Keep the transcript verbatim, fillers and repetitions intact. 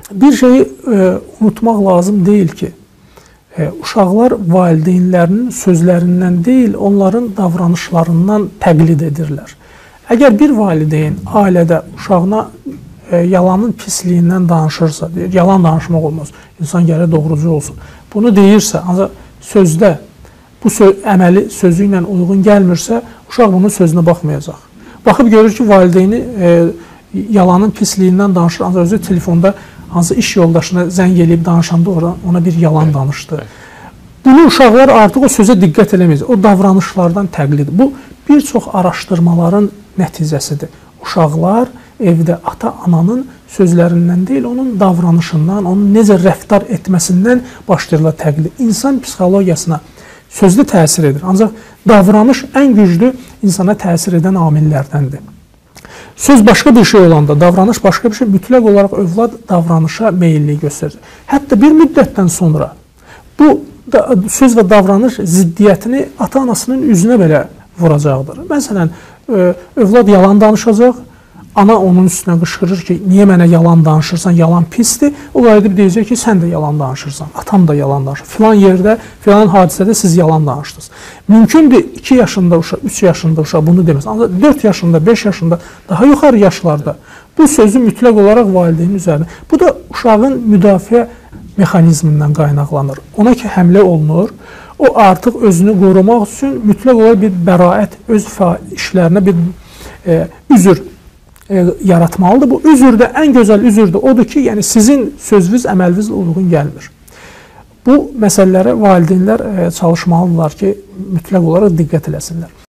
bir şeyi e, unutmaq lazım deyil ki, e, uşaqlar valideynlərinin sözlərindən deyil, onların davranışlarından təqlid edirlər. Əgər bir valideyn ailədə uşağına e, yalanın pisliyindən danışırsa, deyir, yalan danışmaq olmaz, insan gərək doğrucu olsun. Bunu deyirsə, ancaq sözdə bu söz, əməli sözü ilə uyğun gəlmirsə, uşaq bunun sözünə baxmayacaq. Baxıb görür ki, valideyni e, yalanın pisliyindən danışır, ancaq özü telefonda hansı iş yoldaşına zəng eləyib danışanda ona bir yalan danışdı. Bunu uşaqlar artıq o sözə diqqət eləməyəcək, o davranışlardan təqlid. Bu, bir çox araşdırmaların nəticəsidir. Uşaqlar evdə ata-ananın sözlərindən deyil, onun davranışından, onun necə rəftar etməsindən başlayırlar təqlid. İnsan psixologiyasına sözlü təsir edir, ancaq davranış ən güclü insana təsir edən amillərdəndir. Söz başqa bir şey olanda, davranış başqa bir şey, mütləq olaraq övlad davranışa meyillik göstərir. Hətta bir müddətdən sonra bu da, söz və davranış ziddiyyətini ata-anasının üzünə belə vuracaqdır. Məsələn, övlad yalan danışacaq, ana onun üstünə qışqırır ki, niyə mənə yalan danışırsan, yalan pisdir. O qayıdıb deyəcək ki, sən də yalan danışırsan, atam da yalan danışır. Filan yerdə, filan hadisədə siz yalan danışdınız. Mümkündür iki yaşında uşaq, üç yaşında uşaq bunu deməz. Ancaq dörd yaşında, beş yaşında, daha yuxarı yaşlarda bu sözü mütləq olaraq valideynin üzərinə. Bu da uşağın müdafiə mexanizmindən qaynaqlanır. Ona ki, həmlə olunur. O artıq özünü qorumaq üçün mütləq olaraq bir bəraət, öz işlərinə bir e, üzr E, yaratmalıdır. Bu üzr də, ən gözəl üzr də odur ki, yəni sizin sözünüz əməliniz uyğun gəlmir. Bu məsələlərə valideynlər e, çalışmalıdırlar ki, mütləq olaraq diqqət eləsinlər.